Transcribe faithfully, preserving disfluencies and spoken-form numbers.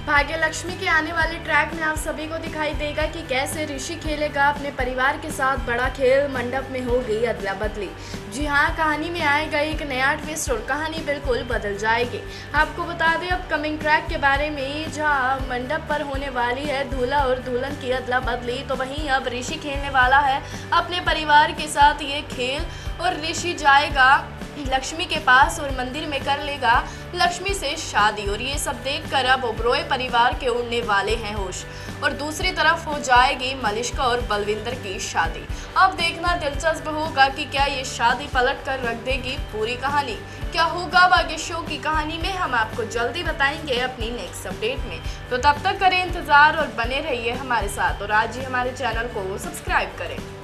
भाग्य लक्ष्मी के आने वाले ट्रैक में आप सभी को दिखाई देगा कि कैसे ऋषि खेलेगा अपने परिवार के साथ बड़ा खेल। मंडप में हो गई अदला बदली। जी हाँ, कहानी में आएगा एक नया ट्विस्ट और कहानी बिल्कुल बदल जाएगी। आपको बता दें अपकमिंग ट्रैक के बारे में, जहाँ मंडप पर होने वाली है दूल्हा और दुल्हन की अदला बदली, तो वहीं अब ऋषि खेलने वाला है अपने परिवार के साथ ये खेल। और ऋषि जाएगा लक्ष्मी के पास और मंदिर में कर लेगा लक्ष्मी से शादी। और ये सब देखकर अब ओबरॉय परिवार के उड़ने वाले हैं होश। और दूसरी तरफ हो जाएगी मलिष्का और बलविंदर की शादी। अब देखना दिलचस्प होगा कि क्या ये शादी पलट कर रख देगी पूरी कहानी। क्या होगा आगे शो की कहानी में, हम आपको जल्दी बताएंगे अपनी नेक्स्ट अपडेट में। तो तब तक करें इंतजार और बने रहिए हमारे साथ, और आज ही हमारे चैनल को सब्सक्राइब करें।